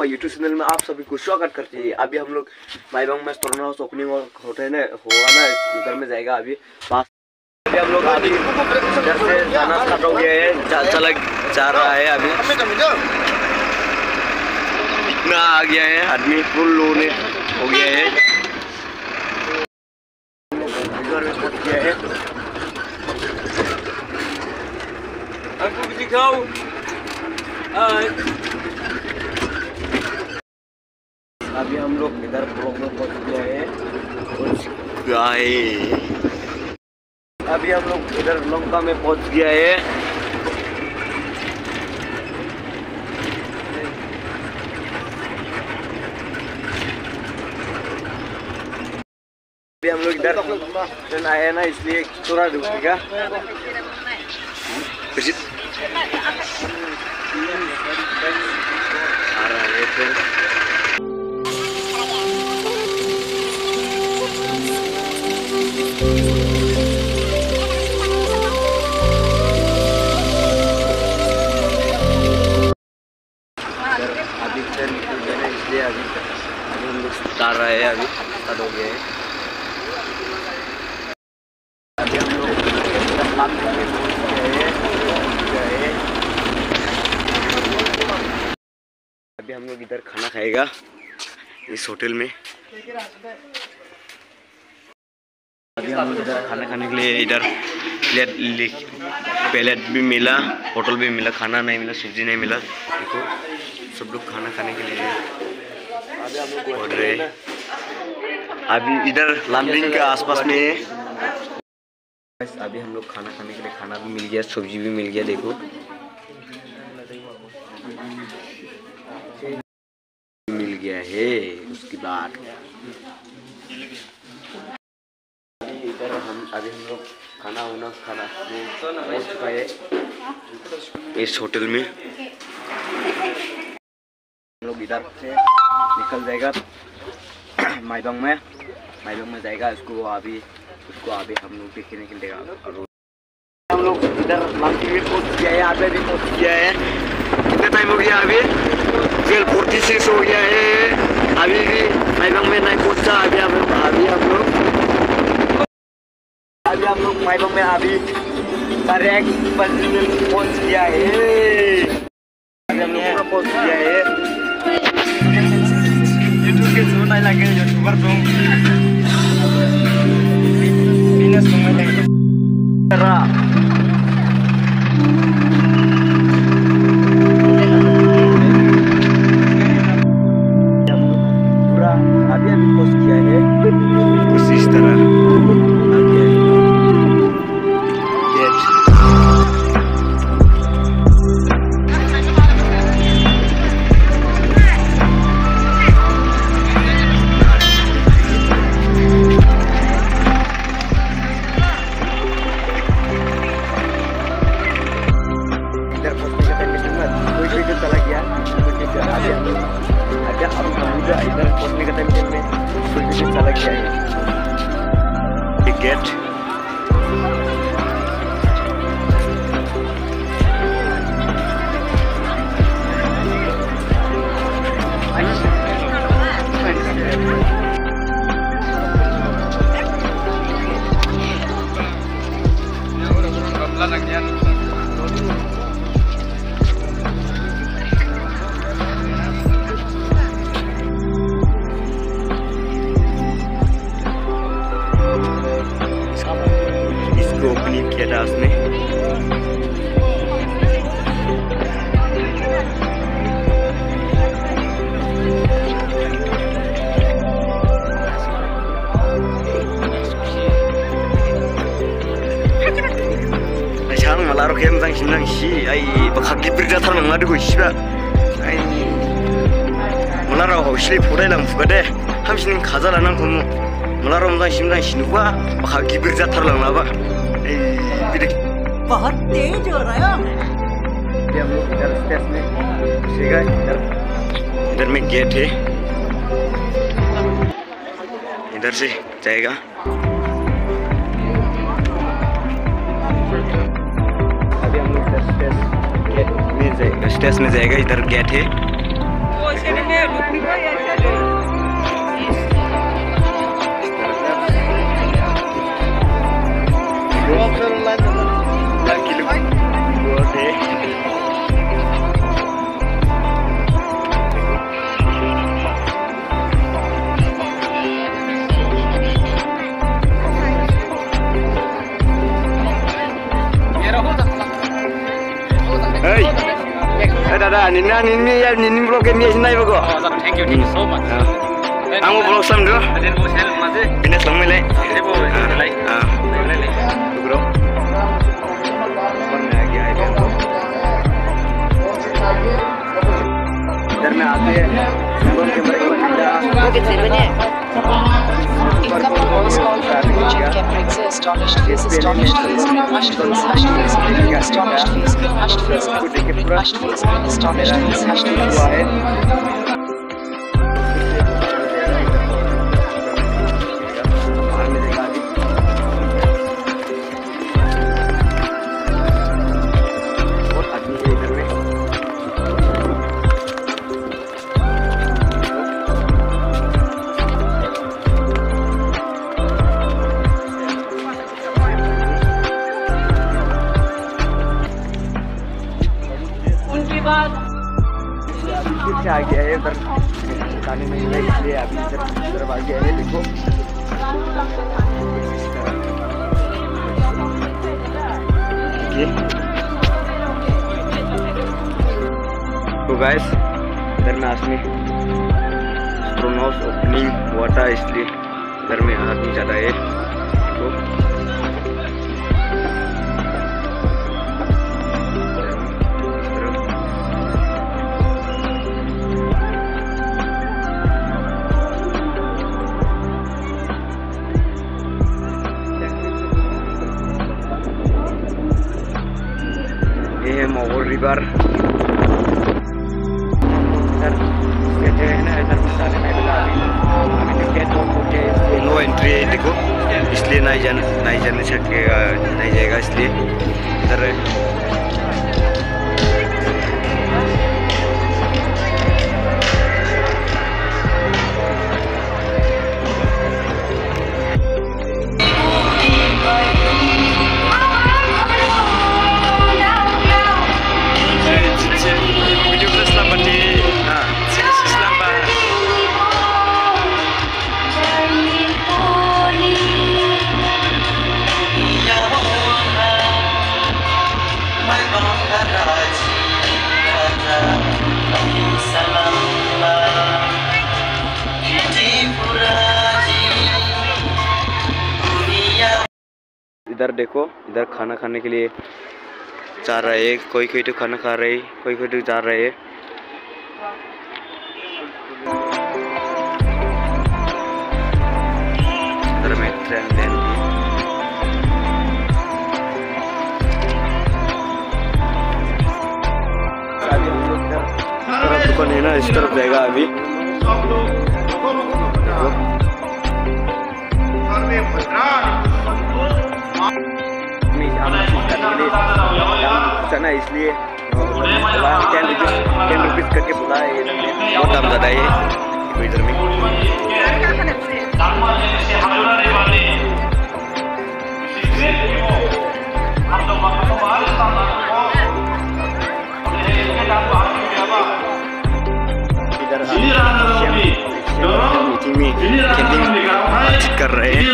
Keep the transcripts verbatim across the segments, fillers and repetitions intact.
My YouTube channel में आप सभी को स्वागत करते हैं। अभी हम लोग माईबंग में स्टोर हाउस ओपनिंग होते हैं ना, हुआ ना, उधर में जाएगा अभी पास। अभी हम लोग अभी इधर से जाना स्टार्ट हो गया है, चला जा रहा है अभी। इतना आ गया है, आदमी फुल लोने हो गया है, इधर में पहुंच गया है। आपको भी दिखाओ। अभी हम लोग इधर ब्लॉक में पहुंच गए हैं। अभी हम लोग इधर लंका में पहुंच गया है। अभी हम लोग इधर ट्रेन आए ना, इसलिए थोड़ा रुकेगा। आ रहा है ट्रेन। अभी ट्रेन निकल गया है, इसलिए अभी अभी हम लोग उतार रहे हैं। अभी स्टार्ट हो गया है। अभी हम लोग अभी हम लोग इधर खाना खाएगा इस होटल में। अभी हम लोग इधर खाना खाने के लिए इधर प्लेट प्लेट भी मिला, होटल भी मिला, खाना नहीं मिला, सब्जी नहीं मिला। देखो सब लोग खाना खाने के लिए बोल रहे हैं। अभी इधर लामडिंग के आसपास में है। अभी हम लोग खाना खाने के लिए खाना भी मिल गया, सब्जी भी मिल गया। देखो मिल गया है। उसके बाद इधर हम अभी हम लोग खाना वाना खाना हो चुका है इस होटल में। हम लोग इधर से निकल जाएगा माईबंग में माईबंग में जाएगा। इसको अभी उसको अभी हम लोग देखने के लिए हम लोग इधर लामडिंग में पहुंच गया है। अभी भी पहुंच गया है। कितना टाइम हो गया? अभी ट्वेल्व फोर्टी सिक्स हो गया है। अभी भी माईबंग में नहीं पहुंचा। अभी हम लोग अभी हम लोग अभी हम लोग माईबंग में अभी साढ़े एक बजे में पहुंच गया है। अभी हम लोग पूरा पहुंच गया है। यूट्यूब के जो नहीं लगे यूट्यूबर तो बिजनेस में लगे रहा। पूरा अभी अभी पहुंच गया है कुछ इस तरह। इधर पहुंचने का टाइम में कुछ भी चला गया है। गेट ओपनिंग किया था उसने। Jangan malah roh yang sang sinang si, ay bakal berita terang ngadu gue sih, ay malah roh sih pura lang fuga deh, ham sini kaza lanang kamu, malah roh sang sinang sini gua bakal berita terang apa. बहुत तेज हो रहा है। हम लोग इधर station में घुसेगा। इधर इधर में गेट है, इधर से जाएगा। अभी हम लोग स्टेशन में जाएगा, स्टेशन में जाएगा। इधर गेट है। Hey, eh dada, nina nini ya nini vlog ini sih naik bago. Oh, thank you, thank you so much. Kamu vlog sam dulu. Ada mau share masih? Ini selama ini. Ini mau like. Ah, boleh like. Bro. Pernah lagi aja. इधर में आते हैं phone कैमरे को खींचा वो कितने बने Incoming voice call from the Virgin Camera exists. Astonished face, astonished face, hushed face, hushed face, astonished face, hushed face, hushed face, astonished face, hushed face. से आ गया है पर खाने में मिला इसलिए अभी इधर तरफ आ गया है। देखो तो गाइस इधर में आदमी स्ट्रोनॉस ओपनिंग हुआ था इसलिए इधर में आदमी ज़्यादा है। तो ये है मोगोर रिवर। नो एंट्री है देखो, इसलिए नहीं जान नहीं जाने सकेगा, नहीं जाएगा इसलिए इधर इधर देखो, इधर खाना खाने के लिए जा रहे हैं, कोई कोई तो खाना खा रहे, कोई कोई तो जा रहे हैं। इधर में ट्रेन लेन अभी हम लोग इधर तरफ दुकान है ना, इस तरफ जाएगा अभी। ना इसलिए टेन रुपीज टेन रुपीज करके बोला है, बहुत दाम ज़्यादा है इधर में। इधर मीटिंग में कैंपिंग कर रहे हैं।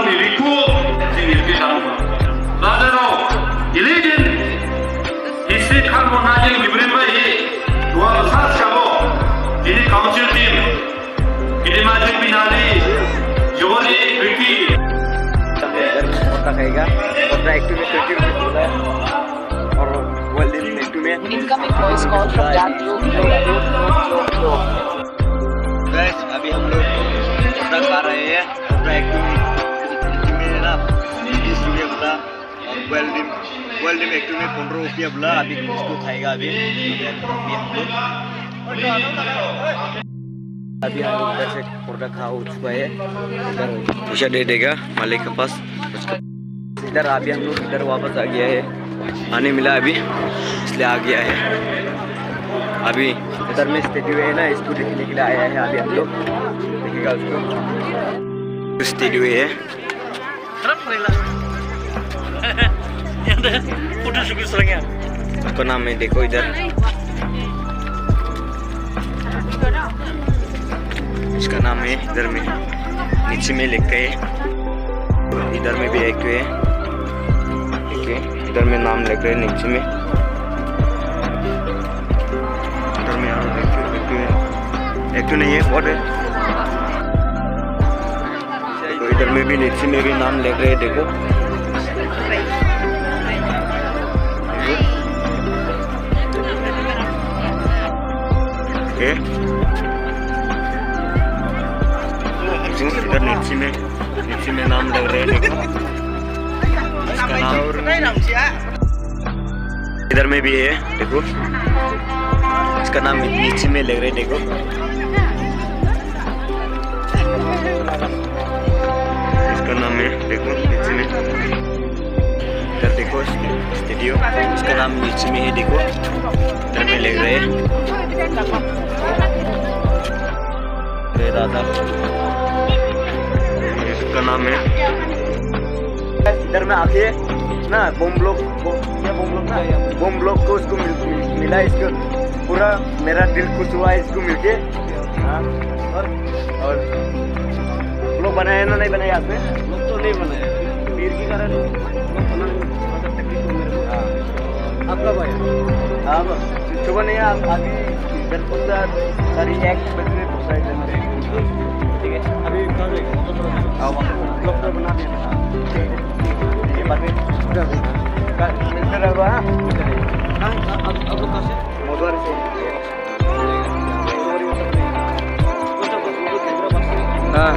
Incoming voice call from that group. Guys, अभी हम लोग पोटा खा रहे हैं। पोटा एक में ना बीस रुपये बोला और बोइल्ड डिम बोइल्ड डिम एक में पंद्रह रुपये बोला। अभी इसको खाएगा अभी अभी हम लोग अभी हम लोग इधर से पोटा खा हो चुका है। इधर पैसा दे देगा मालिक के पास। इधर अभी हम लोग इधर वापस आ गया है, पानी मिला अभी इसलिए आ गया है। अभी इधर में स्टैच्यू है ना, इसको देखने के लिए आया है अभी हम लोग, देखिएगा उसको। स्टैच्यू है उसका नाम है, देखो इधर इसका नाम है, इधर में नीचे में लिखा है। इधर में भी एक है, इधर में नाम लिख रहे हैं नीचे में। एक तो नहीं है, बहुत है। देखो इधर में भी नीचे में भी नाम लिख रहे हैं, देखो ये इधर नीचे में नीचे में नाम लग रहे हैं, देखो इसका नाम। इधर में भी है, देखो इसका नाम नीचे में लग रहे हैं, देखो इसका नाम है, देखो नीचे में। इधर देखो स्टूडियो, इसका नाम नीचे में है, देखो इधर में लग रहे हैं दादा, इसका नाम है। इधर में आके ना बम ब्लॉक, क्या बम ब्लॉक ना, बम ब्लॉक को उसको मिल, मिल, मिला इसको पूरा मेरा दिल खुश हुआ इसको मिलके। हाँ, और और ब्लॉक बनाया ना, नहीं बनाया आपने? ब्लॉक तो नहीं बनाया, भीड़ के कारण आप कब आया? अब सुबह नहीं, आप अभी इधर पूरा सारी एक बजे पूछा इधर, ठीक है? अभी कहाँ जाएगा? ब्लॉक तो बना दिया, ये बाद में इधर होगा। हाँ, अब अब लोग कहाँ से? मोदवार से। हाँ,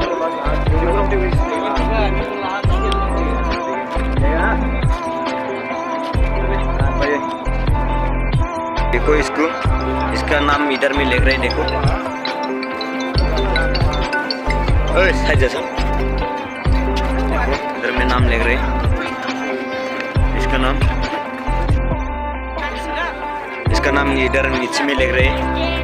देखो इसको, इसका नाम इधर में लिख रहे हैं, देखो ओए साइड जैसा, देखो इधर में नाम लिख रहे हैं, इसका नाम इसका नाम इधर नीचे में लिख रहे हैं,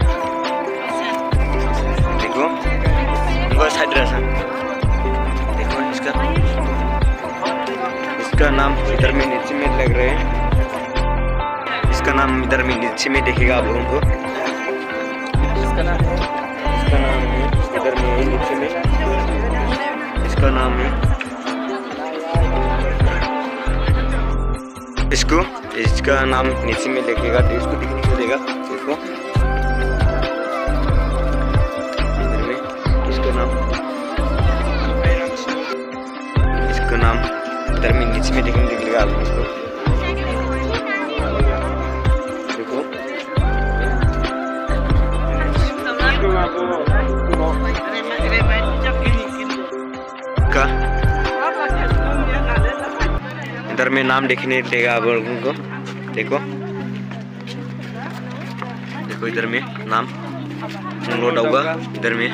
देखो इनको साइड जैसा, देखो इसका इसका नाम इधर में नीचे में लग रहे हैं, इसका नाम इधर में नीचे में देखेगा आप लोगों को। इसका नाम इसका नाम है इधर में नीचे में, इसका नाम है इसको इसका नाम नीचे में देखेगा, तो इसको दिखने को देगा, देखो इधर में इसका नाम इसका नाम इधर में नीचे में देखने दिखेगा आप इसको, इधर में नाम देखने देगा आप लोगों को, देखो देखो इधर में नाम लोड होगा, इधर में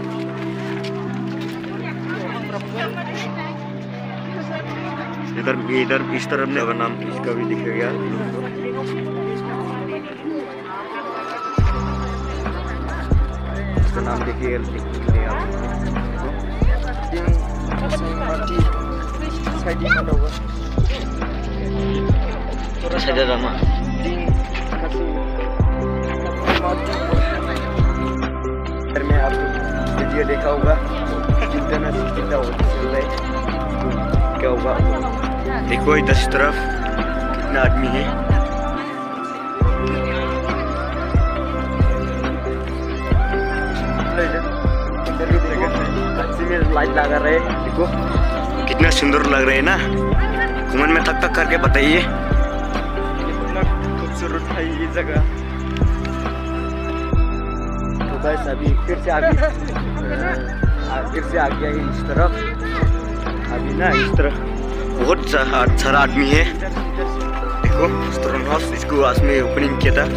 इधर इधर इस तरफ में होगा नाम, इसका भी दिखेगा। इसका नाम देखिए पूरा सजा रामा। घर में आप वीडियो देखा होगा, कितना कितना क्या होगा, देखो इधर इस तरफ कितना आदमी है, लाइट लगा रहे, देखो कितना सुंदर लग रहे हैं ना। कमेंट में तक तक करके बताइए कितना खूबसूरत है ये जगह। तो बस अभी फिर से आगे फिर से आ गया है इस तरफ, अभी ना इस तरफ बहुत सारा आदमी है, देखो स्टोन हाउस इसको आज में ओपनिंग किया था।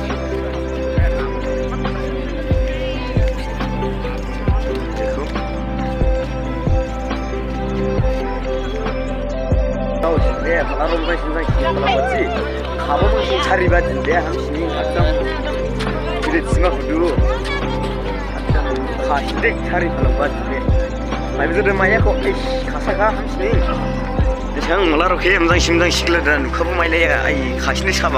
खाबाबो सारि बाजिन दे हामसिनि एकदम गिदिर सिमा हुदु खासिदे सारि खालामबाय दे माइ बिदि मायाखौ इस खासाखा हामसिनि बेसां मला रखे मोजां सिमजां सिख्लादा नुखाबो माइलाया आइ खासिनि साबा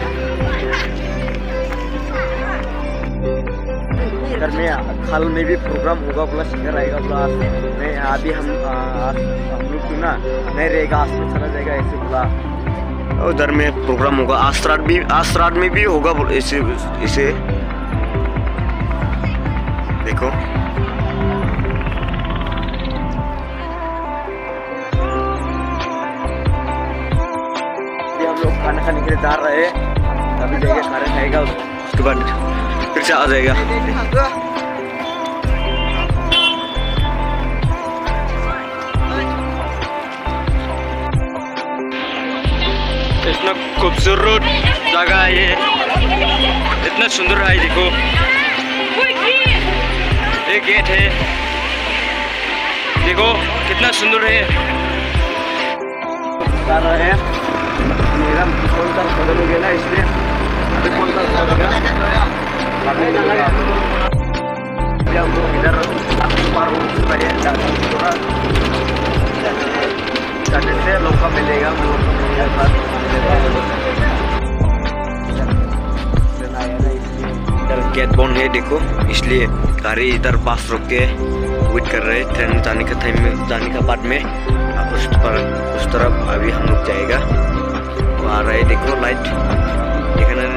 अगर मैं कल में भी प्रोग्राम होगा बोला सिंगर आएगा बोला मैं अभी हम हम लोग तो ना नहीं रहेगा, आज में चला जाएगा ऐसे बोला। उधर में प्रोग्राम होगा, आज रात भी आज रात में भी होगा ऐसे ऐसे देखो हम लोग खाना खाने के लिए जा रहे हैं, अभी जाएगा खाना खाएगा, उसके बाद फिर से आ जाएगा। इतना खूबसूरत जगह है ये, इतना सुंदर है। देखो ये गेट है, देखो कितना सुंदर है। जा रहे हैं, मेरा फोन का बदल हो गया ना, इसलिए अभी फोन का बदलेगा। हम लोग इधर करने से लोग का मिलेगा, इधर गेट बंद है देखो, इसलिए गाड़ी इधर पास रोक के वेट कर रहे हैं ट्रेन जाने का टाइम में, जाने का बाद में उस पर उस तरफ अभी हम लोग जाएगा। वो आ रहा है देखो लाइट, देखना